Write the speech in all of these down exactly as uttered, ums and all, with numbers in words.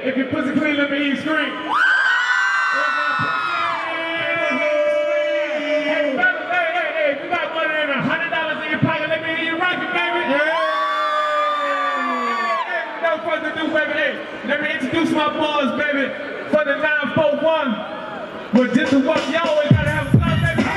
If your pussy clean, let me hear you scream. Let me introduce my boys, baby, for the nine four one. But this is what y'all always gotta have a fun, baby.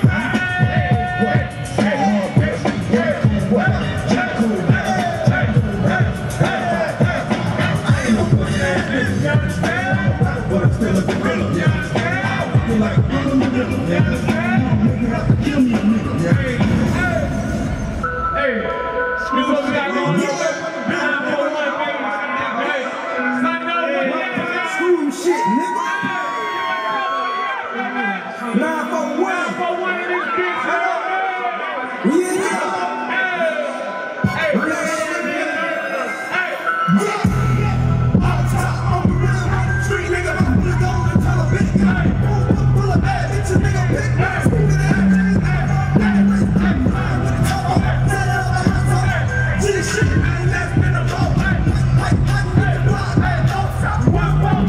I ain't no pussy ass nigga, you understand? But I'm still a gorilla, you understand? I feel like I'm a gorilla, you understand? You have to kill me, nigga. Hey, hey, this is what we got going on. Shit, nigga. nine four one in this bitch. Yeah, yeah. Hey, hey, hey. Off top, on the real on the street, nigga. I'm gonna go and tell a bitch. Hey, full of bad bitches, nigga. Pick me. Stupid ass niggas. That race, I'm fine with the top. Set up like my top. G shit, I ain't left in the boat. Like, like, like, with the block. Hey, off top, one boat.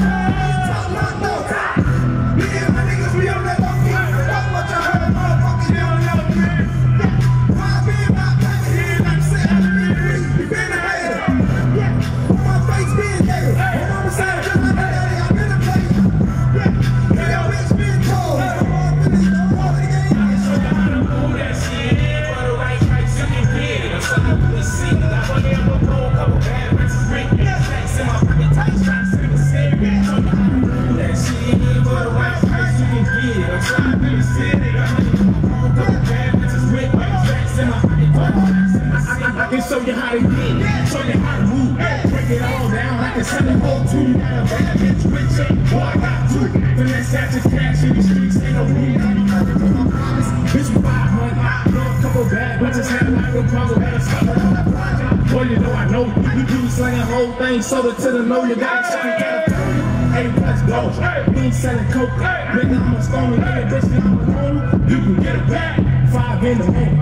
I can show you how to get, show you how to move, break it all down. I can send it all to you. Got a bad bitch, rich ain't boy, I got two. Finesse out your cash in the streets, ain't no room. Bitch, you five hundred, I know a couple bad bitches had like a problem, had a stop it on that project. Boy, you know I know you, you do slinging whole thing, soda to the know you got it, shine California. Hey, let's go. We ain't selling coke, nigga, I'm a stoner, nigga, bitch, I'm a loner. You can get it back, five in the home.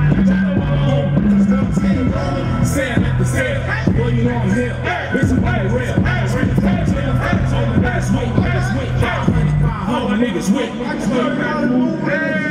Saying like the sale, boy, you know I'm here. Bitch, I'm on the rail. Ready to take jail. On the last week, last week, five hundred, five hundred niggas with.